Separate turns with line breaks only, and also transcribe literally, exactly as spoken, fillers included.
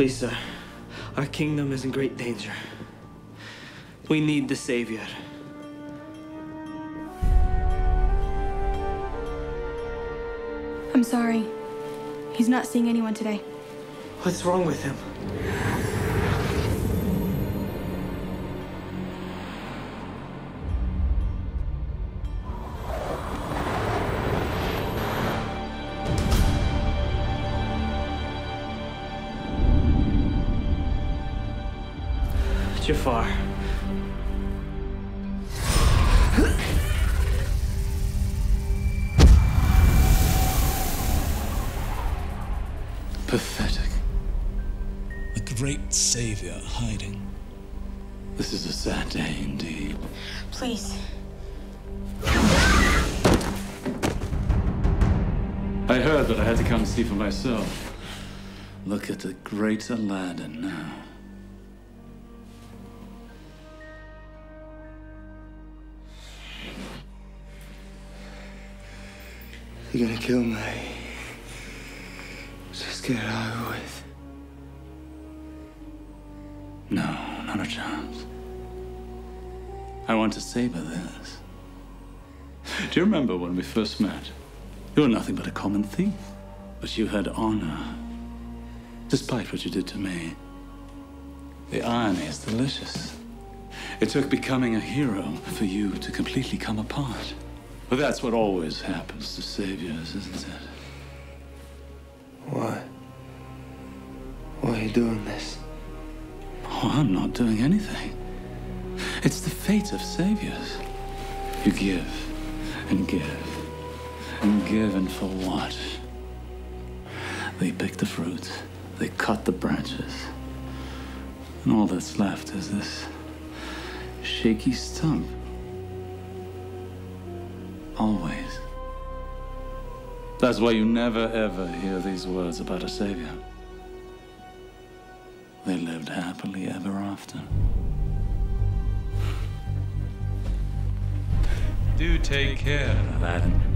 Please, sir. Our kingdom is in great danger. We need the Savior.
I'm sorry. He's not seeing anyone today.
What's wrong with him? Jafar.
Pathetic.
A great savior hiding.
This is a sad day indeed.
Please.
I heard, but I had to come and see for myself. Look at the great Aladdin now.
You're gonna kill me. Just get it over with.
No, not a chance. I want to savor this. Do you remember when we first met? You were nothing but a common thief. But you had honor, despite what you did to me. The irony is delicious. It took becoming a hero for you to completely come apart. But that's what always happens to saviors, isn't it?
Why? Why are you doing this?
Oh, I'm not doing anything. It's the fate of saviors. You give and give and give, and for what? They pick the fruit, they cut the branches, and all that's left is this shaky stump. Always. That's why you never, ever hear these words about a savior. They lived happily ever after.
Do take care,
Aladdin.